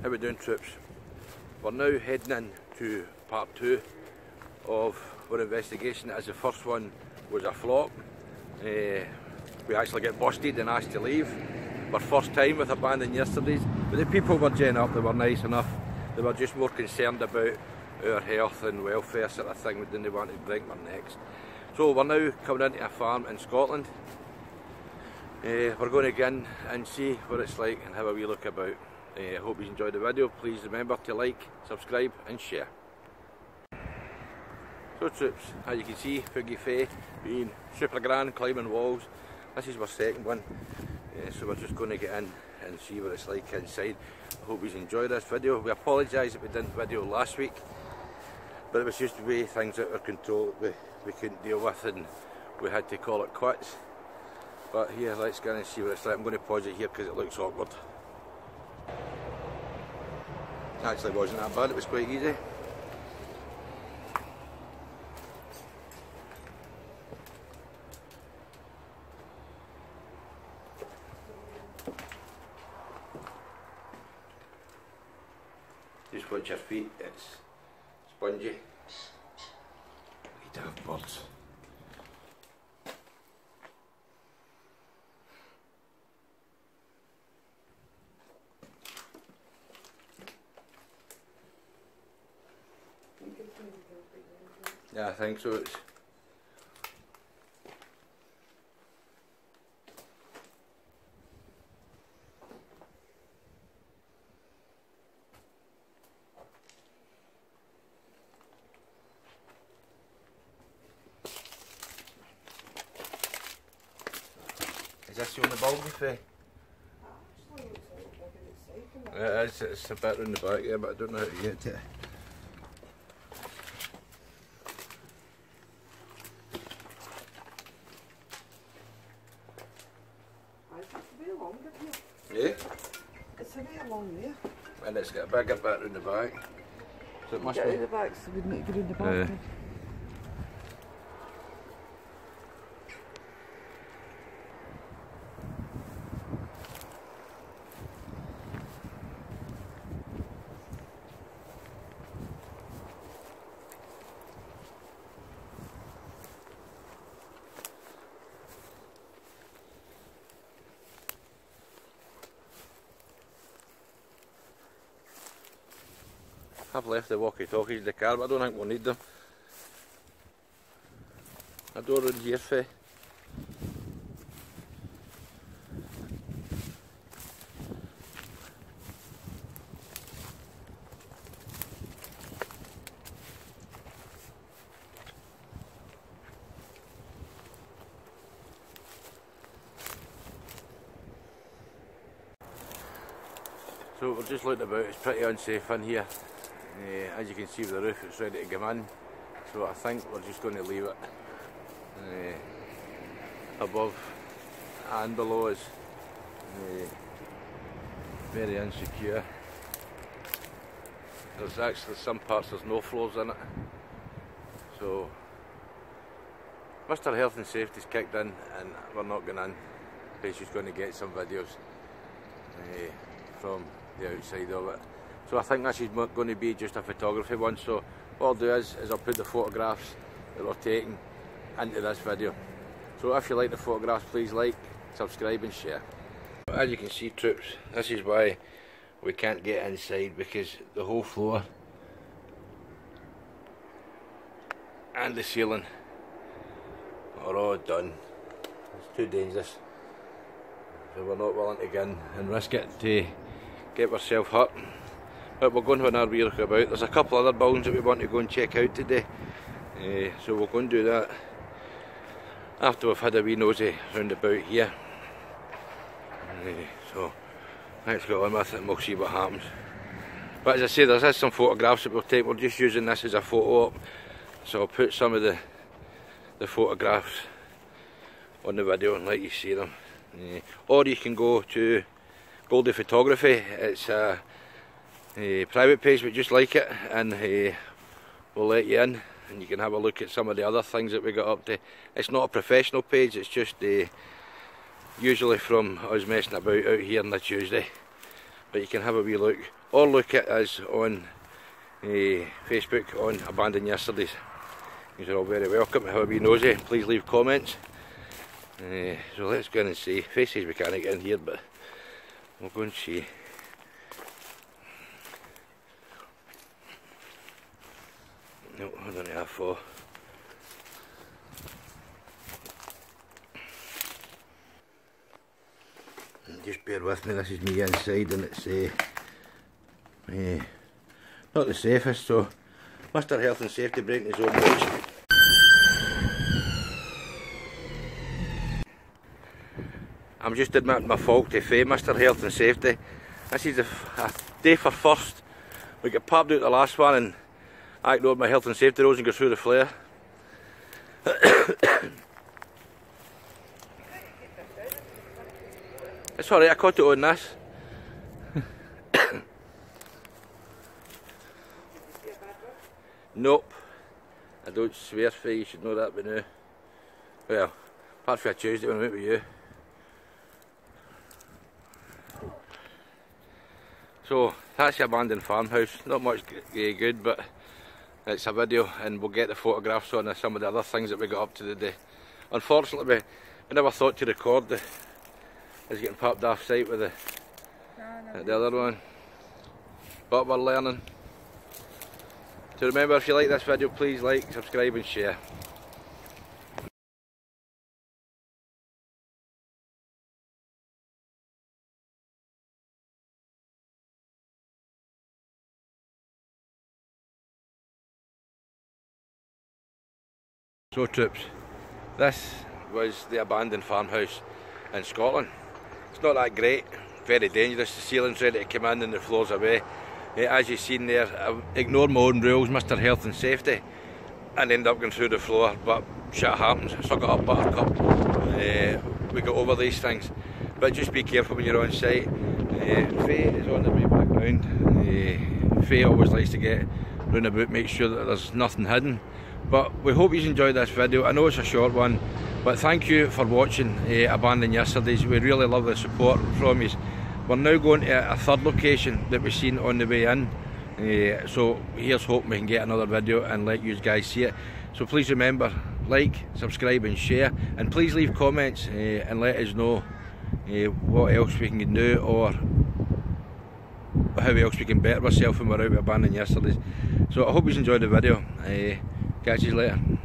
How we doing, troops? We're now heading in to part 2 of our investigation, as the first one was a flop. We actually get busted and asked to leave. Our first time with abandoned yesterdays, but the people were genuine up, they were nice enough. They were just more concerned about our health and welfare sort of thing than they wanted to break our necks. So we're now coming into a farm in Scotland. We're going to go in and see what it's like and have a wee look about. I hope you enjoyed the video. Please remember to like, subscribe and share. So troops, as you can see, Fuggy Fae being super grand, climbing walls. This is our second one. So we're just going to get in and see what it's like inside. I hope you enjoyed this video. We apologise if we didn't video last week, but it was just the way things out of control we couldn't deal with, and we had to call it quits. But here, let's go in and see what it's like. I'm going to pause it here because it looks awkward. It actually wasn't that bad, it was quite easy. Just watch your feet, it's spongy. We have birds. Yeah, I think so. It's Is this the only bulb you say? It is, it's a bit round the back, yeah, but I don't know how to get to it. Yeah? It's a bit along there. And it's got a bigger bit round the back. So it must be. The back, so we need to go round the back. I've left the walkie-talkies in the car, but I don't think we'll need them. A door in here, Faye. So we're just looking about, it's pretty unsafe in here. As you can see with the roof, it's ready to come in, so I think we're just going to leave it. Above and below is very insecure. There's actually some parts there's no floors in it, so Mr. Health and Safety's kicked in and we're not going in. He's just going to get some videos from the outside of it. So I think this is going to be just a photography one, so what I'll do is I'll put the photographs that we're taking into this video. So if you like the photographs, please like, subscribe and share. As you can see troops, this is why we can't get inside, because the whole floor and the ceiling are all done. It's too dangerous, so we're not willing to go in and risk it to get ourselves hurt. But we're going to have a wee look about. There's a couple other buildings that we want to go and check out today, so we'll go and do that after we've had a wee nosy round about here. So let's get on with it and we'll see what happens. But as I say, there's some photographs that we'll take. We're just using this as a photo op, so I'll put some of the photographs on the video and let you see them. Or you can go to Goldie Photography. It's a private page, but just like it, and we'll let you in and you can have a look at some of the other things that we got up to. It's not a professional page, it's just usually from us messing about out here on the Tuesday. but you can have a wee look, or look at us on Facebook on Abandoned Yesterdays. You're all very welcome to have a wee nosy. Please leave comments. So let's go in and see. Faces we can't get in here, but we'll go and see. No, I don't have four. Just bear with me, this is me inside and it's not the safest, so Mr. Health and Safety breaking his own rules. I'm just admitting my fault to Faye, Mr. Health and Safety. This is a day for first. We got popped out the last one and I ignored my health and safety rules and go through the flare. It's alright, I caught it on this. Nope. I don't swear for you, should know that by now. Well, apart from a Tuesday when I went with you. So, that's the abandoned farmhouse. Not much good, but it's a video and we'll get the photographs on some of the other things that we got up to today. Unfortunately, we never thought to record the is getting popped off site with the other one, but we're learning. So remember, if you like this video, please like, subscribe and share. So troops, this was the abandoned farmhouse in Scotland. It's not that great, very dangerous. The ceiling's ready to come in and the floor's away. As you've seen there, I ignored my own rules, Mr. Health and Safety, and ended up going through the floor, but shit happens. Suck it up, buttercup. We got over these things, but just be careful when you're on site. Faye is on the way back round. Faye always likes to get round about, make sure that there's nothing hidden. But we hope you enjoyed this video. I know it's a short one, but thank you for watching Abandoned Yesterdays. We really love the support from you. We're now going to a third location that we've seen on the way in. So here's hoping we can get another video and let you guys see it. So please remember, like, subscribe and share, and please leave comments and let us know what else we can do or how else we can better ourselves when we're out with Abandoned Yesterdays. So I hope you enjoyed the video. Catch you later.